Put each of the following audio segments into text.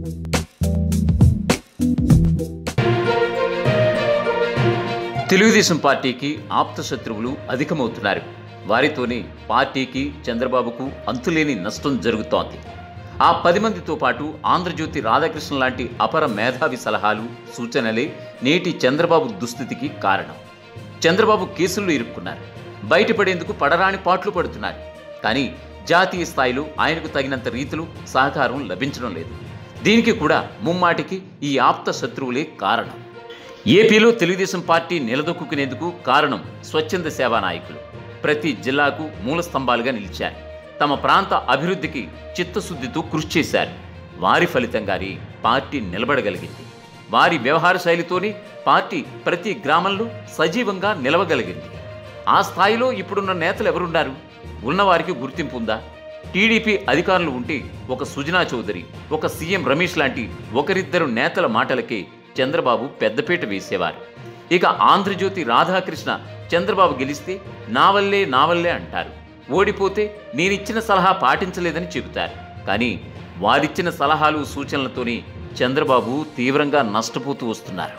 తెలుగుదేశం పార్టీకి ఆప్త శత్రువులు అధికమవుతున్నారు. వారితోనే పార్టీకి, చంద్రబాబుకు అంతులేని నష్టం జరుగుతోంది. ఆ 10 మందితో పాటు ఆంధ్రజ్యోతి రాధాకృష్ణ లాంటి అపర మేధావి సలహాలు, సూచనలే నేటి చంద్రబాబు దుస్థితికి కారణం. చంద్రబాబు కేసుల్లో ఇరుక్కున్నారు. బయటపడేందుకు పడరాని పాట్లు పడుతున్నారు. కానీ జాతీయ స్థాయిలో ఆయనకు తగినంత రీతిలో సహకారం లభించడం లేదు. దీనికి కూడా ముమ్మాటికి ఈ ఆప్త శత్రువులే కారణం. ఏపీలో తెలుగుదేశం పార్టీ నిలదొక్కునేందుకు కారణం స్వచ్ఛంద సేవా నాయకులు. ప్రతి జిల్లాకు మూల స్తంభాలుగా నిలిచారు. తమ ప్రాంత అభివృద్ధికి చిత్తశుద్ధితో కృషి చేశారు. వారి ఫలితంగానే పార్టీ నిలబడగలిగింది. వారి వ్యవహార శైలితోనే పార్టీ ప్రతి గ్రామంలో సజీవంగా నిలవగలిగింది. ఆ స్థాయిలో ఇప్పుడున్న నేతలు ఎవరున్నారు? ఉన్నవారికి గుర్తింపు ఉందా? టీడీపీ అధికారులు ఉంటే ఒక సుజనా చౌదరి, ఒక సీఎం రమేష్ లాంటి ఒకరిద్దరు నేతల మాటలకే చంద్రబాబు పెద్దపీట వేసేవారు. ఇక ఆంధ్రజ్యోతి రాధాకృష్ణ చంద్రబాబు గెలిస్తే నా వల్లే అంటారు. ఓడిపోతే నేనిచ్చిన సలహా పాటించలేదని చెబుతారు. కానీ వారిచ్చిన సలహాలు, సూచనలతోనే చంద్రబాబు తీవ్రంగా నష్టపోతూ వస్తున్నారు.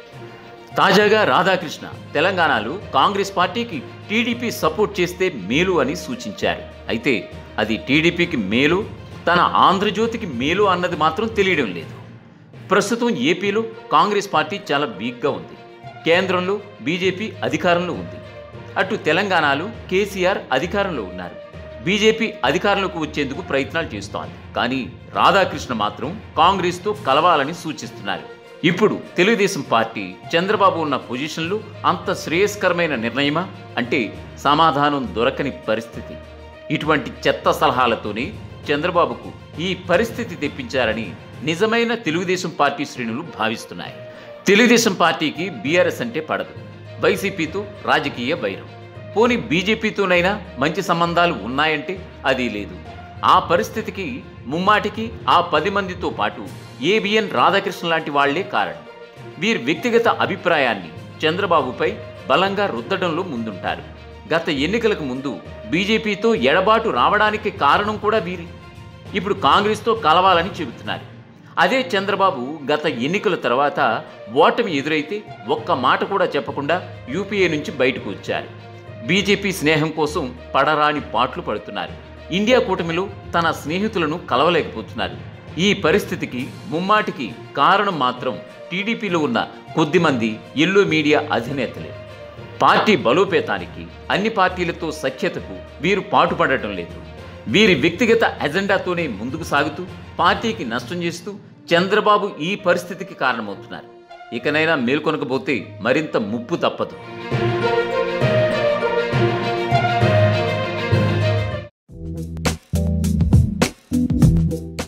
తాజాగా రాధాకృష్ణ తెలంగాణలో కాంగ్రెస్ పార్టీకి టీడీపీ సపోర్ట్ చేస్తే మేలు అని సూచించారు. అయితే అది టీడీపీకి మేలు, తన ఆంధ్రజ్యోతికి మేలు అన్నది మాత్రం తెలియడం లేదు. ప్రస్తుతం ఏపీలో కాంగ్రెస్ పార్టీ చాలా వీక్గా ఉంది. కేంద్రంలో బీజేపీ అధికారంలో ఉంది. అటు తెలంగాణలో కేసీఆర్ అధికారంలో ఉన్నారు. బీజేపీ అధికారంలోకి వచ్చేందుకు ప్రయత్నాలు చేస్తోంది. కానీ రాధాకృష్ణ మాత్రం కాంగ్రెస్తో కలవాలని సూచిస్తున్నారు. ఇప్పుడు తెలుగుదేశం పార్టీ చంద్రబాబు ఉన్న పొజిషన్లో అంత శ్రేయస్కరమైన నిర్ణయమా అంటే సమాధానం దొరకని పరిస్థితి. ఇటువంటి చెత్త సలహాలతోనే చంద్రబాబుకు ఈ పరిస్థితి తెప్పించారని నిజమైన తెలుగుదేశం పార్టీ శ్రేణులు భావిస్తున్నాయి. తెలుగుదేశం పార్టీకి బీఆర్ఎస్ అంటే పడదు. వైసీపీతో రాజకీయ వైరం. పోనీ బీజేపీతోనైనా మంచి సంబంధాలు ఉన్నాయంటే అది లేదు. ఆ పరిస్థితికి ముమ్మాటికి ఆ 10 మందితో పాటు ఏబిఎన్ రాధాకృష్ణ లాంటి వాళ్లే కారణం. వీరి వ్యక్తిగత అభిప్రాయాన్ని చంద్రబాబుపై బలంగా రుద్దడంలో ముందుంటారు. గత ఎన్నికలకు ముందు బీజేపీతో ఎడబాటు రావడానికి కారణం కూడా వీరి. ఇప్పుడు కాంగ్రెస్తో కలవాలని చెబుతున్నారు. అదే చంద్రబాబు గత ఎన్నికల తర్వాత ఓటమి ఎదురైతే ఒక్క మాట కూడా చెప్పకుండా యూపీఏ నుంచి బయటకు వచ్చారు. బీజేపీ స్నేహం కోసం పడరాని పాట్లు పడుతున్నారు. ఇండియా కూటమిలో తన స్నేహితులను కలవలేకపోతున్నారు. ఈ పరిస్థితికి ముమ్మాటికి కారణం మాత్రం టీడీపీలో ఉన్న కొద్దిమంది ఎల్లో మీడియా అధినేతలే. పార్టీ బలోపేతానికి, అన్ని పార్టీలతో సఖ్యతకు వీరు పాటుపడటం లేదు. వీరి వ్యక్తిగత ఎజెండాతోనే ముందుకు సాగుతూ పార్టీకి నష్టం చేస్తూ చంద్రబాబు ఈ పరిస్థితికి కారణమవుతున్నారు. ఇకనైనా మేల్కొనకపోతే మరింత ముప్పు తప్పదు.